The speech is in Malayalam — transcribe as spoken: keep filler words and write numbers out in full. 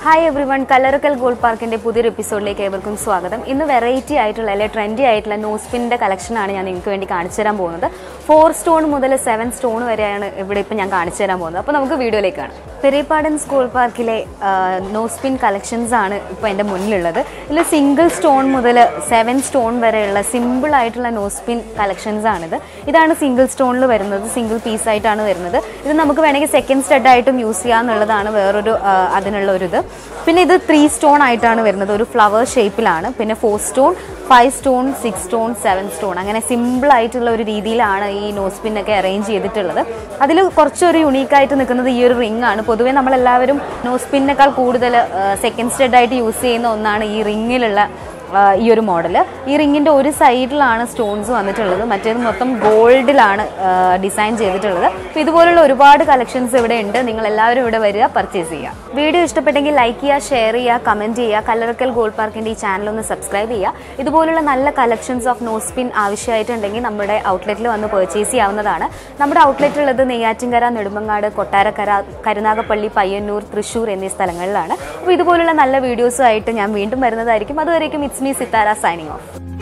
Hi everyone, Kallarackals Gold Park in the Pudir episode like everyone Swagatham. In the variety item, trendy item, Nosepin collection ആണ് ഞാൻ നിങ്ങൾക്ക് വേണ്ടി കാണിച്ചു തരാൻ പോകുന്നത്. four stone മുതൽ seven stone വരെയാണ് ഇവിടെ ഇപ്പോൾ ഞാൻ കാണിച്ചു തരാൻ പോകുന്നത്. അപ്പോൾ നമുക്ക് വീഡിയോയിലേക്ക് കാണാം. Pereppadans Gold Parkile Nosepin collections ആണ് ഇപ്പോൾ എൻ്റെ മുന്നിലുള്ളത്. ഇതിൽ സിംഗിൾ സ്റ്റോൺ മുതൽ seven stone വരെയുള്ള സിമ്പിൾ ആയിട്ടുള്ള Nosepin collections ആണിത്. ഇതാണ് സിംഗിൾ സ്റ്റോണിൽ വരുന്നത്, സിംഗിൾ പീസ് ആയിട്ടാണ് വരുന്നത്. ഇത് നമുക്ക് വേണമെങ്കിൽ സെക്കൻഡ് സ്റ്റഡ് ആയിട്ടും യൂസ് ചെയ്യാന്നുള്ളതാണ് വേറൊരു അതിനുള്ള ഒരു ഇത്. പിന്നെ ഇത് three stone ആയിട്ടാണ് വരുന്നത്, ഒരു ഫ്ലവർ ഷേപ്പിലാണ്. പിന്നെ four stone, five stone, six stone, seven stone അങ്ങനെ സിമ്പിൾ ആയിട്ടുള്ള ഒരു രീതിയിലാണ് ഈ Nosepin ഒക്കെ അറേഞ്ച് ചെയ്തിട്ടുള്ളത്. അതിൽ കുറച്ചൊരു യുണീക്ക് ആയിട്ട് നിൽക്കുന്നത് ഈ ഒരു റിംഗ് ആണ്. പൊതുവേ നമ്മളെല്ലാവരും Nosepinനേക്കാൾ കൂടുതൽ സെക്കൻഡ് സ്റ്റഡ് ആയിട്ട് യൂസ് ചെയ്യുന്ന ഒന്നാണ് ഈ റിങ്ങിലുള്ള ഈ ഒരു മോഡൽ. ഈ റിങ്ങിൻ്റെ ഒരു സൈഡിലാണ് സ്റ്റോൺസ് വന്നിട്ടുള്ളത്, മറ്റേത് മൊത്തം ഗോൾഡിലാണ് ഡിസൈൻ ചെയ്തിട്ടുള്ളത്. അപ്പോൾ ഇതുപോലുള്ള ഒരുപാട് കളക്ഷൻസ് ഇവിടെ ഉണ്ട്. നിങ്ങൾ എല്ലാവരും ഇവിടെ വരിക, പർച്ചേസ് ചെയ്യുക. വീഡിയോ ഇഷ്ടപ്പെട്ടെങ്കിൽ ലൈക്ക് ചെയ്യുക, ഷെയർ ചെയ്യുക, കമൻറ്റ് ചെയ്യുക. കല്ലറക്കൽ ഗോൾഡ് പാർക്കിൻ്റെ ഈ ചാനൽ ഒന്ന് സബ്സ്ക്രൈബ് ചെയ്യുക. ഇതുപോലുള്ള നല്ല കളക്ഷൻസ് ഓഫ് Nosepin ആവശ്യമായിട്ടുണ്ടെങ്കിൽ നമ്മുടെ ഔട്ട്ലെറ്റിൽ വന്ന് പർച്ചേസ് ചെയ്യാവുന്നതാണ്. നമ്മുടെ ഔട്ട്ലെറ്റ് ഉള്ളത് നെയ്യാറ്റിൻകര, നെടുമങ്ങാട്, കൊട്ടാരക്കര, കരുനാഗപ്പള്ളി, പയ്യന്നൂർ, തൃശ്ശൂർ എന്നീ സ്ഥലങ്ങളിലാണ്. അപ്പോൾ ഇതുപോലുള്ള നല്ല വീഡിയോസുമായിട്ട് ഞാൻ വീണ്ടും വരുന്നതായിരിക്കും. അതുവരേക്കും it's me Sithara signing of.